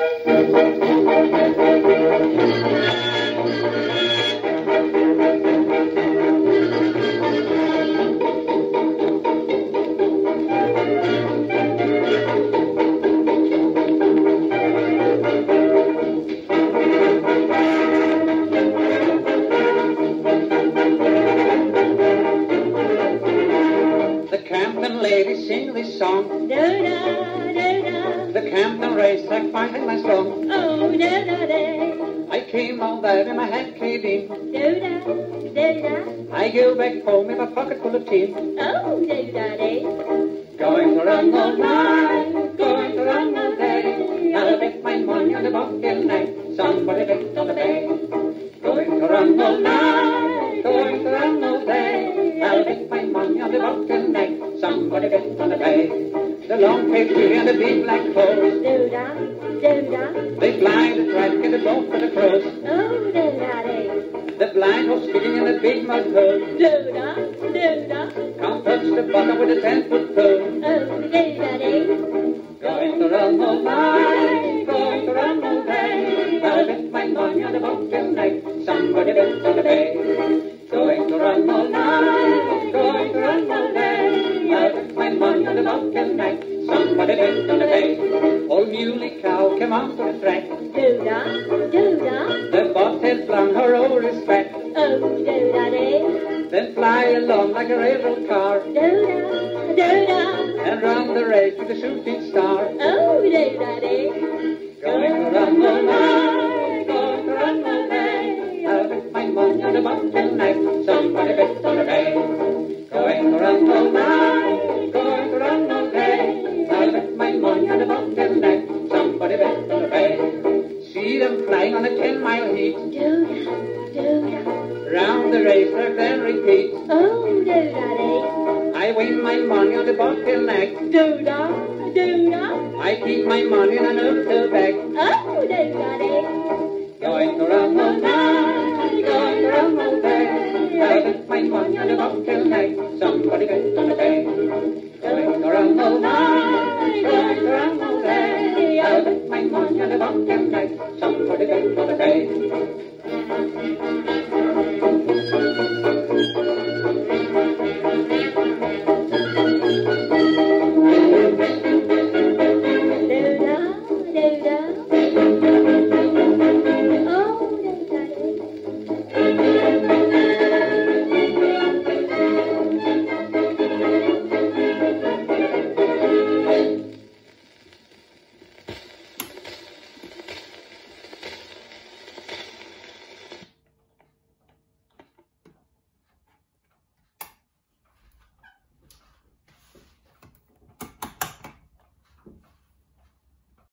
Sing this song. The Camptown race like finding my song. I came all there in my hand caved in. I go back home with a pocket full of tin. Going to run all night, going to run all day. I'll bet my money on the bucket night. Somebody bet on the bay. Going to run all night, going to run all day. I'll bet my money on the bucket night. Somebody bet on the bay. The long pale tree and the big black crows. They fly the track and the boat for the crows. The blind horse skidding in the big mud hole. Can't touch the bottom with a 10-foot pole. Going to run all night, going to run all day. I'll bet my money on the boat tonight. Somebody bet on the bay. Going to run all night, going to run all day. I'll bet my money on the boat tonight. Somebody bet on the bay. Old muley cow came out to the track. The bobtail flung her over his back. Then fly along like a railroad car. And run the race with a shooting star. Going to run all night, going to run all day. I'll bet my money on the boat tonight. Somebody bet on the bay. Going to run all night, going to run all day. I'll bet my money on the boat tonight. Somebody bet on the bay. See them flying on a 10-mile heat. Round the racetrack then repeat. I win my money on the bottleneck. I keep my money in an hotel bag. Going to run all night, going to run all day. I bet my money on the bottleneck. Somebody bet on the bay. Going to run all night, going to run all day. I bet my money on the bottleneck.